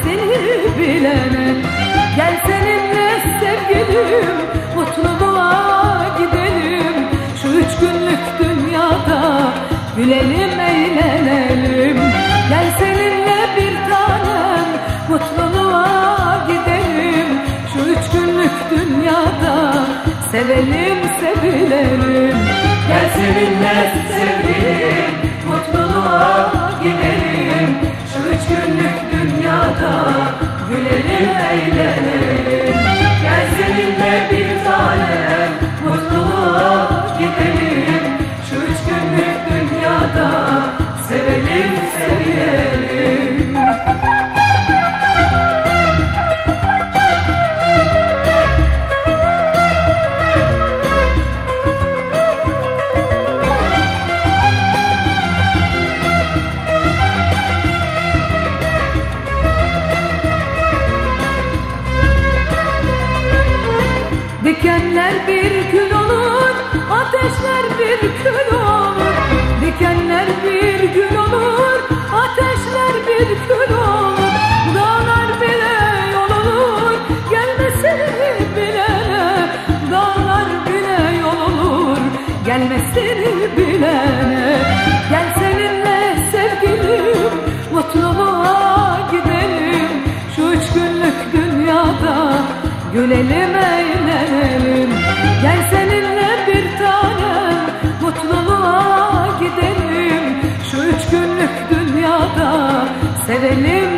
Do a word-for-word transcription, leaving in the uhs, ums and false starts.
seni bilene. Gel seninle sevgilim mutluluğa gidelim. Şu üç günlük dünyada gülelim eğlenelim. Gel seninle bir tanem mutluluğa gidelim. Şu üç günlük dünyada sevelim sevilelim. Gel seninle sevgilim mutluluğa gidelim. Şu üç günlük dünyada gülelim eğlenelim. Gel seninle bir tanem mutluluğa gidelim. Şu üç günlük dünyada sevelim sevilelim. Dikenler bir gül olur, ateşler bir kül olur. Dikenler bir gül olur, ateşler bir kül olur. Dağlar bile yol olur, gelmesini bilene. Dağlar bile yol olur, gelmesini bilene. Gel seninle sevgilim mutluluğa gidelim. Şu üç günlük dünyada gülelim eğlenelim. Gel seninle bir tanem mutluluğa gidelim. Şu üç günlük dünyada sevelim